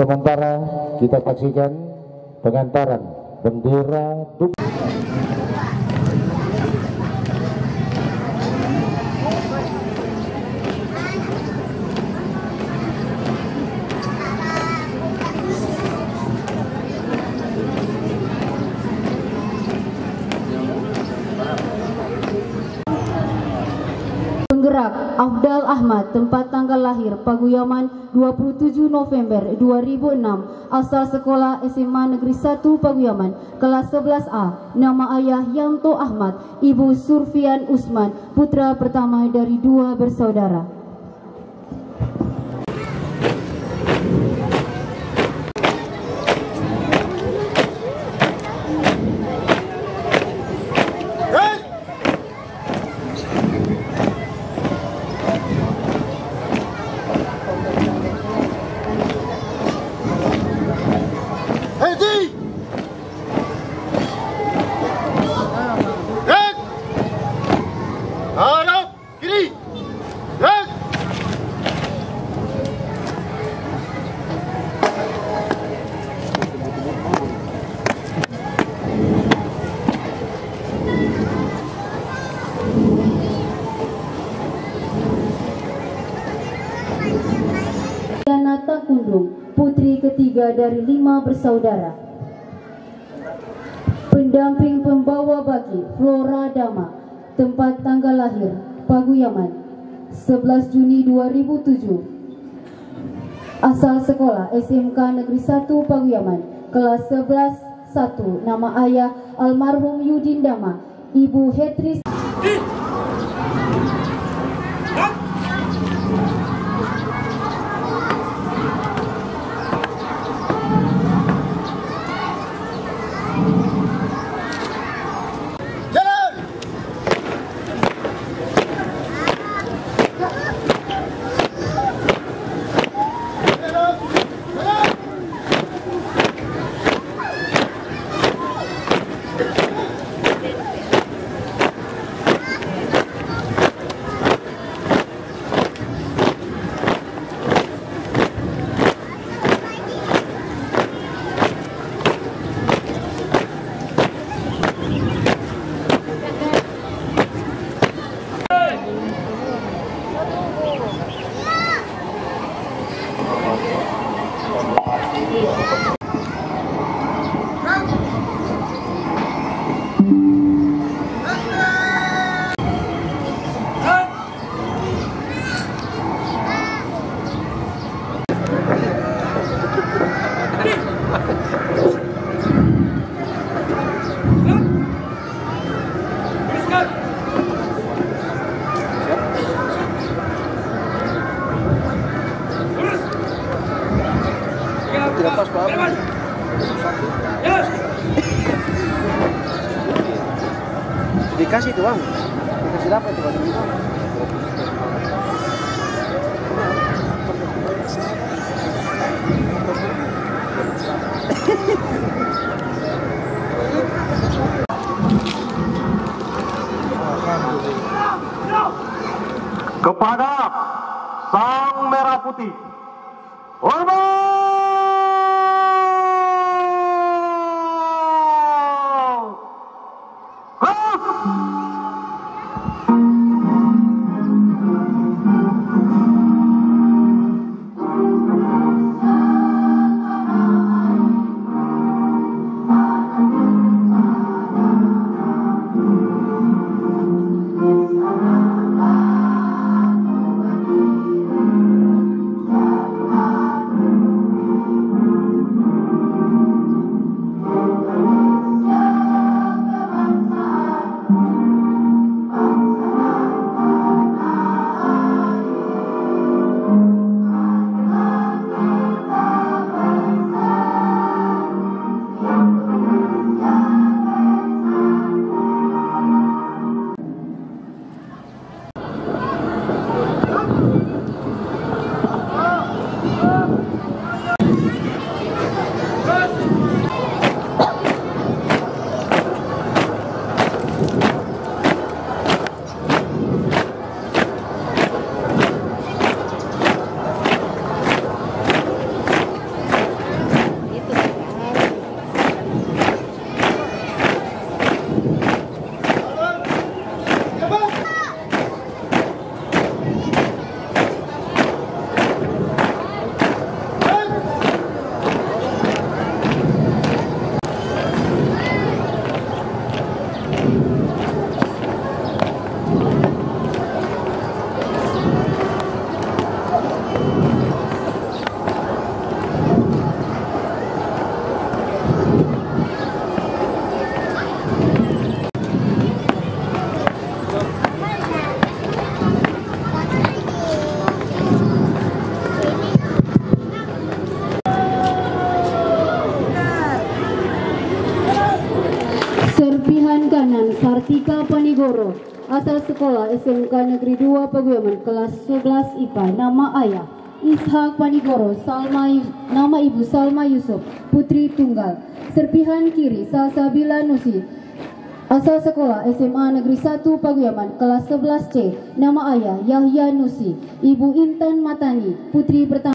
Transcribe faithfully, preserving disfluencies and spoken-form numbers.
Sementara kita saksikan pengantaran bendera duk Penggerak Afdal Ahmad, tempat tanggal lahir Paguyaman dua puluh tujuh November dua ribu enam, asal sekolah S M A Negeri satu Paguyaman, kelas sebelas A. Nama ayah Yanto Ahmad, ibu Surfian Usman, putra pertama dari dua bersaudara. Putri ketiga dari lima bersaudara. Pendamping pembawa baki Flora Dama, tempat tanggal lahir Paguyaman sebelas Juni dua ribu tujuh, asal sekolah S M K Negeri satu Paguyaman, kelas sebelas satu. Nama ayah almarhum Yudin Dama, ibu Hetris. Lepas Pak. Dikasih tuh Bang. Dikasih apa itu Bang? Kepada Sang Merah Putih, hormat. Thank you. Serpihan Sartika Panigoro, asal sekolah S M K Negeri dua Paguyaman, kelas sebelas I P A. Nama ayah Ishak Panigoro, Salma, nama ibu Salma Yusuf, putri tunggal. Serpihan kiri Salsabila Nusi, asal sekolah S M A Negeri satu Paguyaman, kelas sebelas C. Nama ayah Yahya Nusi, ibu Intan Matani, putri pertama.